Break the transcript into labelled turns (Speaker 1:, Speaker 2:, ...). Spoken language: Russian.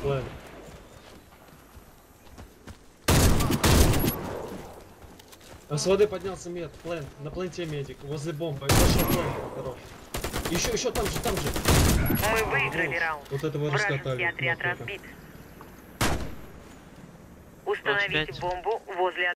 Speaker 1: Плен. А с воды поднялся мед, плен, на пленте медик, возле бомбы. Пошел плен, хорош. Еще там же, там же.
Speaker 2: Мы выиграли раунд.
Speaker 1: Вот этого
Speaker 2: Вражеский
Speaker 1: раскатали.
Speaker 2: отряд разбит. Установите бомбу возле